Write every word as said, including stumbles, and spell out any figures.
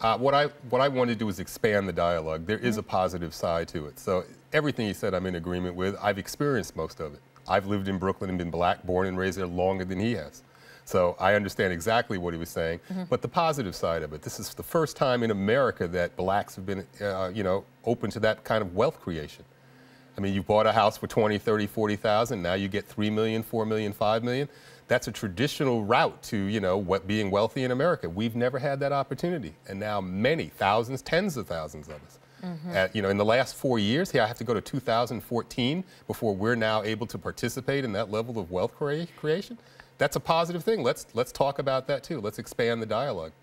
Uh, what I what I want to do is expand the dialogue. There is a positive side to it. So everything he said, I'm in agreement with. I've experienced most of it. I've lived in Brooklyn and been black, born and raised there longer than he has. So I understand exactly what he was saying. Mm-hmm. But the positive side of it, this is the first time in America that blacks have been, uh, you know, open to that kind of wealth creation. I mean, you bought a house for twenty, thirty, forty thousand. Now you get three million, four million, five million. That's a traditional route to, you know, what being wealthy in America. We've never had that opportunity. And now many, thousands, tens of thousands of us. Mm-hmm. At, you know, in the last four years, here I have to go to two thousand fourteen before we're now able to participate in that level of wealth crea creation. That's a positive thing. Let's, let's talk about that too. Let's expand the dialogue.